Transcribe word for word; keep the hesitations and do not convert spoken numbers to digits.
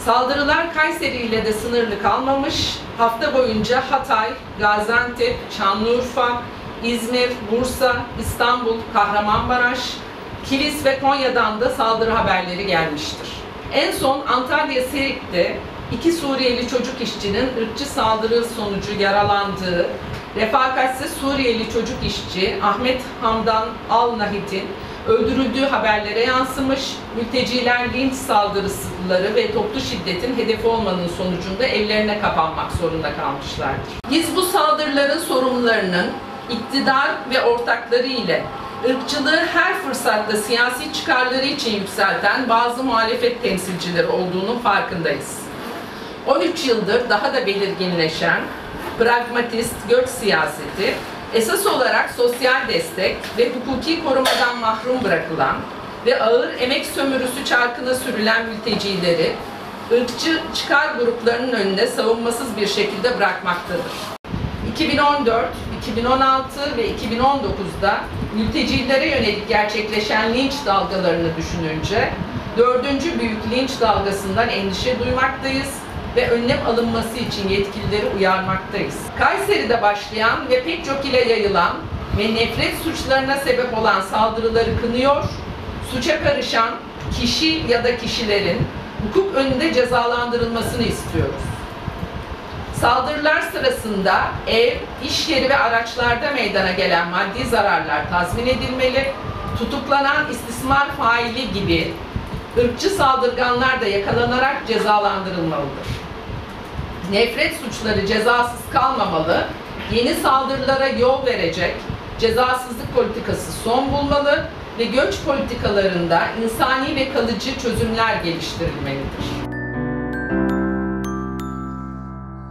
Saldırılar Kayseri ile de sınırlı kalmamış, hafta boyunca Hatay, Gaziantep, Şanlıurfa, İzmir, Bursa, İstanbul, Kahramanmaraş, Kilis ve Konya'dan da saldırı haberleri gelmiştir. En son Antalya Serik'te iki Suriyeli çocuk işçinin ırkçı saldırı sonucu yaralandığı, refakatsiz Suriyeli çocuk işçi Ahmet Hamdan Al-Nahit'in öldürüldüğü haberlere yansımış, mülteciler linç saldırıları ve toplu şiddetin hedefi olmanın sonucunda evlerine kapanmak zorunda kalmışlardır. Biz bu saldırıların sorumlularının iktidar ve ortakları ile ırkçılığı her fırsatta siyasi çıkarları için yükselten bazı muhalefet temsilcileri olduğunun farkındayız. on üç yıldır daha da belirginleşen pragmatist göç siyaseti, esas olarak sosyal destek ve hukuki korumadan mahrum bırakılan ve ağır emek sömürüsü çarkına sürülen mültecileri ırkçı çıkar gruplarının önüne savunmasız bir şekilde bırakmaktadır. iki bin on dört, iki bin on altı ve iki bin on dokuz'da mültecilere yönelik gerçekleşen linç dalgalarını düşününce dördüncü büyük linç dalgasından endişe duymaktayız ve önlem alınması için yetkilileri uyarmaktayız. Kayseri'de başlayan ve pek çok ile yayılan ve nefret suçlarına sebep olan saldırıları kınıyor, suça karışan kişi ya da kişilerin hukuk önünde cezalandırılmasını istiyoruz. Saldırılar sırasında ev, iş yeri ve araçlarda meydana gelen maddi zararlar tazmin edilmeli, tutuklanan istismar faili gibi ırkçı saldırganlar da yakalanarak cezalandırılmalıdır. Nefret suçları cezasız kalmamalı, yeni saldırılara yol verecek cezasızlık politikası son bulmalı ve göç politikalarında insani ve kalıcı çözümler geliştirilmelidir.